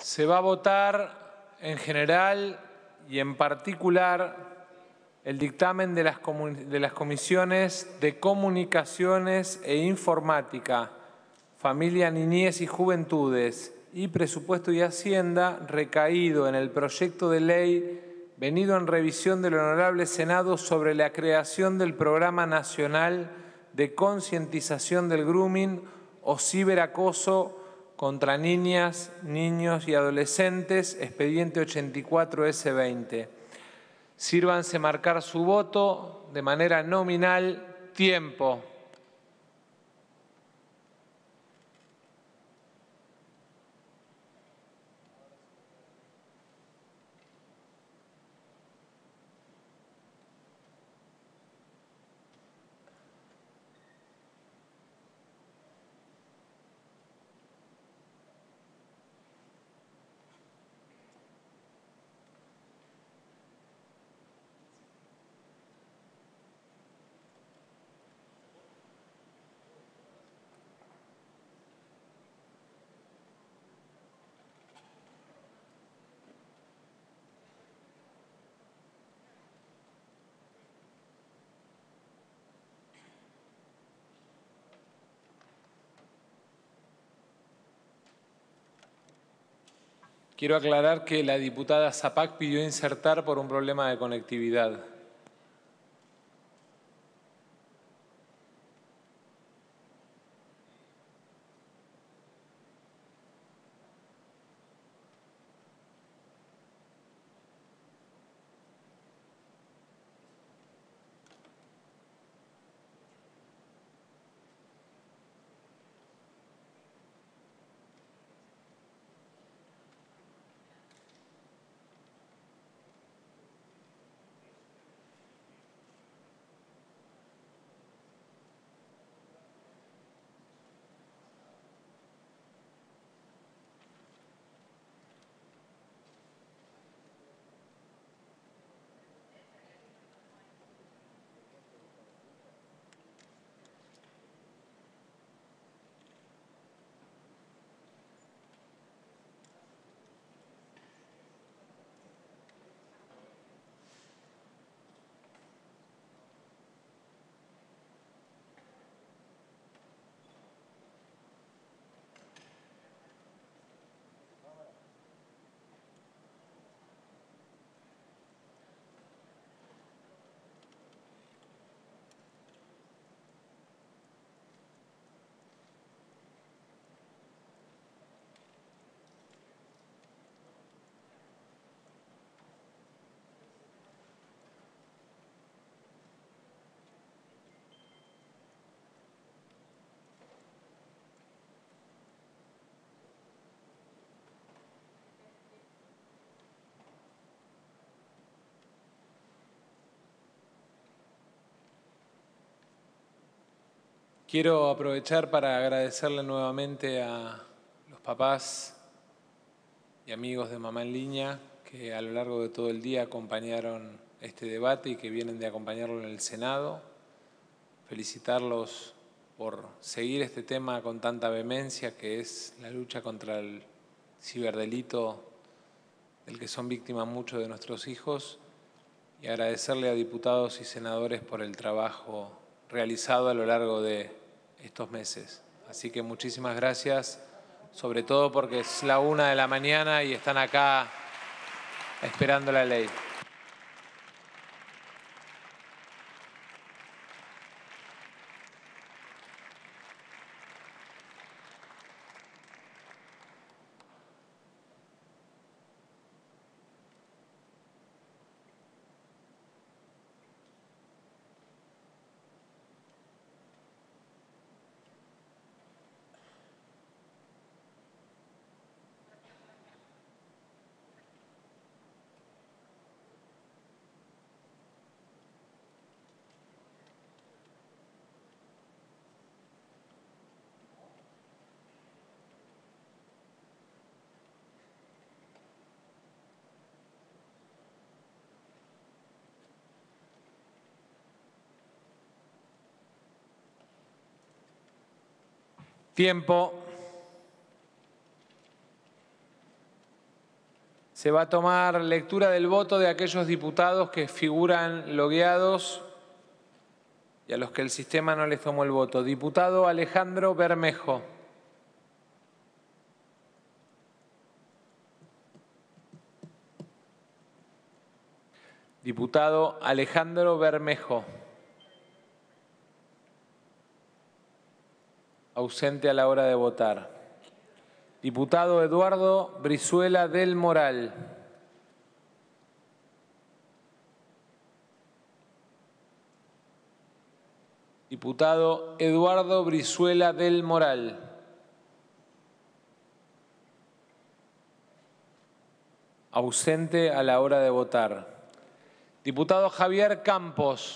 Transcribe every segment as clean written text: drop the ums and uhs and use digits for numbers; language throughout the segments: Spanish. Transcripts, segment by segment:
Se va a votar en general y en particular el dictamen de las comisiones de Comunicaciones e Informática, Familia, Niñez y Juventudes y Presupuesto y Hacienda, recaído en el proyecto de ley venido en revisión del Honorable Senado sobre la creación del Programa Nacional de Concientización del Grooming o Ciberacoso contra niñas, niños y adolescentes, expediente 84S20. Sírvanse marcar su voto de manera nominal. Tiempo. Quiero aclarar que la diputada Zapac pidió insertar por un problema de conectividad. Quiero aprovechar para agradecerle nuevamente a los papás y amigos de Mamá en Línea que a lo largo de todo el día acompañaron este debate y que vienen de acompañarlo en el Senado. Felicitarlos por seguir este tema con tanta vehemencia, que es la lucha contra el ciberdelito del que son víctimas muchos de nuestros hijos, y agradecerle a diputados y senadores por el trabajo realizado a lo largo de estos meses. Así que muchísimas gracias, sobre todo porque es la 1 de la mañana y están acá esperando la ley. Tiempo. Se va a tomar lectura del voto de aquellos diputados que figuran logueados y a los que el sistema no les tomó el voto. Diputado Alejandro Bermejo. Diputado Alejandro Bermejo. Ausente a la hora de votar. Diputado Eduardo Brizuela del Moral. Diputado Eduardo Brizuela del Moral. Ausente a la hora de votar. Diputado Javier Campos.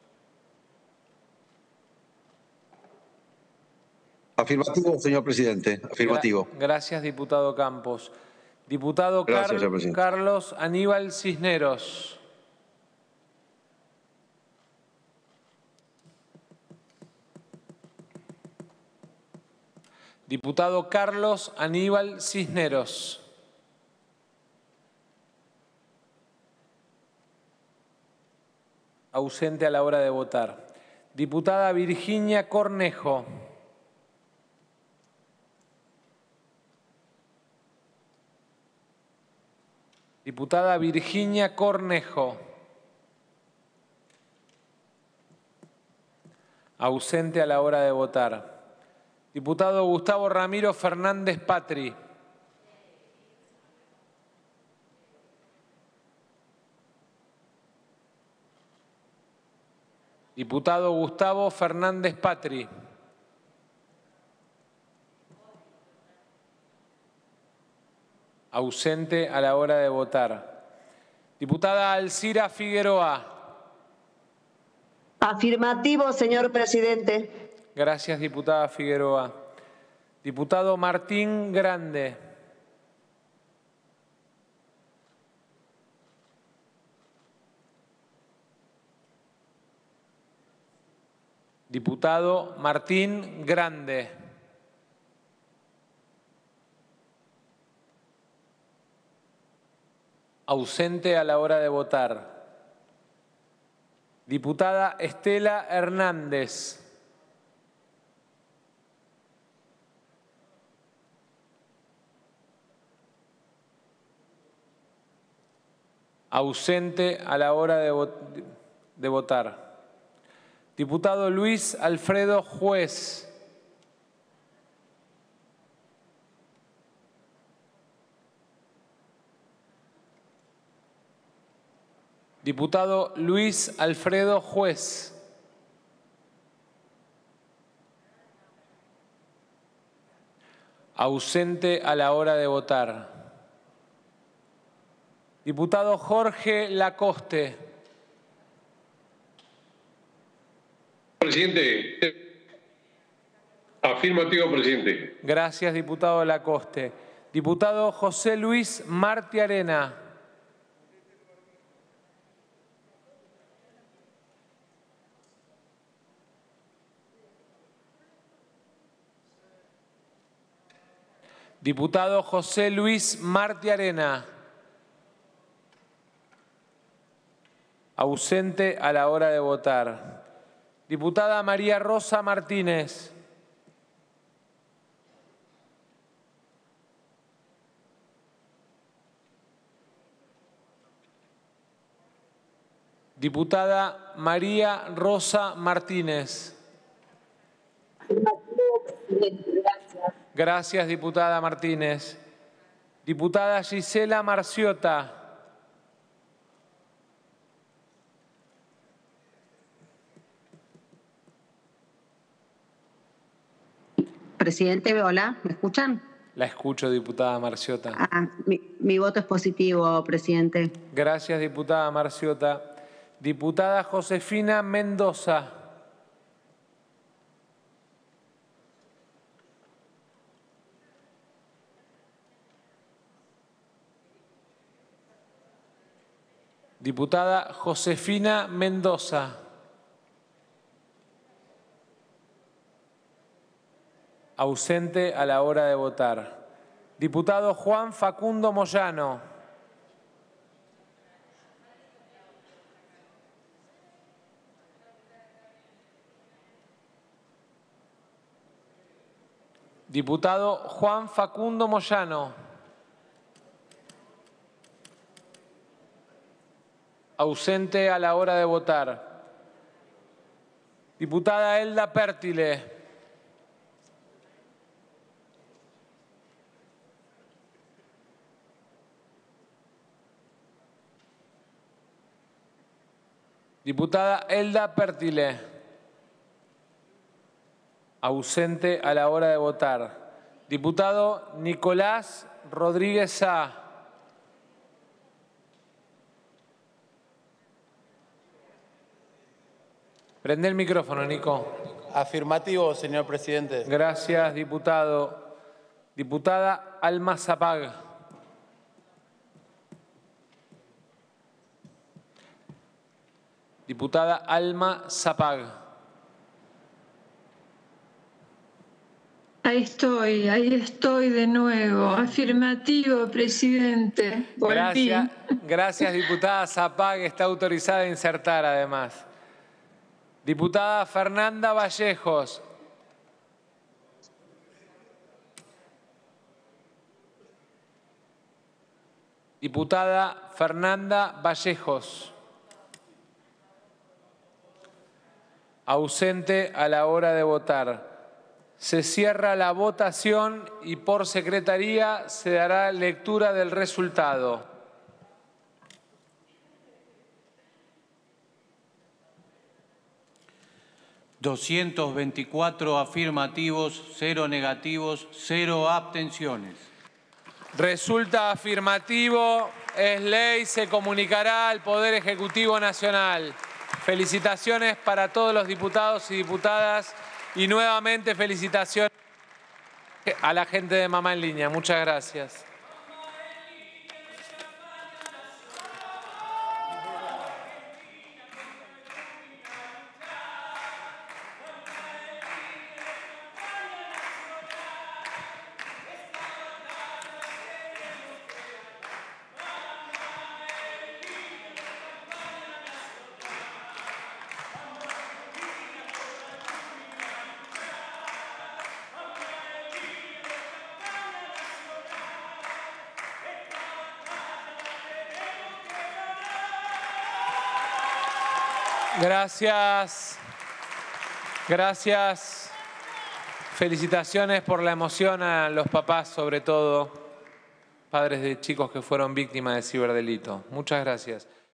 Afirmativo, señor presidente. Afirmativo. Gracias, diputado Campos. Diputado Carlos Aníbal Cisneros. Diputado Carlos Aníbal Cisneros. Ausente a la hora de votar. Diputada Virginia Cornejo. Diputada Virginia Cornejo. Ausente a la hora de votar. Diputado Gustavo Ramiro Fernández Patri. Diputado Gustavo Fernández Patri. Ausente a la hora de votar. Diputada Alcira Figueroa. Afirmativo, señor presidente. Gracias, diputada Figueroa. Diputado Martín Grande. Diputado Martín Grande. Ausente a la hora de votar. Diputada Estela Hernández. Ausente a la hora de votar. Diputado Luis Alfredo Juez. Diputado Luis Alfredo Juez. Ausente a la hora de votar. Diputado Jorge Lacoste. Presidente. Afirmativo, presidente. Gracias, diputado Lacoste. Diputado José Luis Martiarena. Diputado José Luis Martiarena. Ausente a la hora de votar. Diputada María Rosa Martínez. Diputada María Rosa Martínez. Gracias, diputada Martínez. Diputada Gisela Marciota. Presidente, hola, ¿me escuchan? La escucho, diputada Marciota. Mi voto es positivo, presidente. Gracias, diputada Marciota. Diputada Josefina Mendoza. Diputada Josefina Mendoza. Ausente a la hora de votar. Diputado Juan Facundo Moyano. Diputado Juan Facundo Moyano. Ausente a la hora de votar. Diputada Elda Pértile. Diputada Elda Pértile. Ausente a la hora de votar. Diputado Nicolás Rodríguez Sá. Prende el micrófono, Nico. Afirmativo, señor presidente. Gracias, diputado. Diputada Alma Zapag. Diputada Alma Zapag. Ahí estoy de nuevo. Afirmativo, presidente. Volví. Gracias, diputada Zapag. Está autorizada a insertar, además. Diputada Fernanda Vallejos. Diputada Fernanda Vallejos. Ausente a la hora de votar. Se cierra la votación y por secretaría se dará lectura del resultado. 224 afirmativos, 0 negativos, 0 abstenciones. Resulta afirmativo, es ley, se comunicará al Poder Ejecutivo Nacional. Felicitaciones para todos los diputados y diputadas y nuevamente felicitaciones a la gente de Mamá en Línea. Muchas gracias. Gracias. Gracias. Felicitaciones por la emoción a los papás, sobre todo, padres de chicos que fueron víctimas de ciberdelito. Muchas gracias.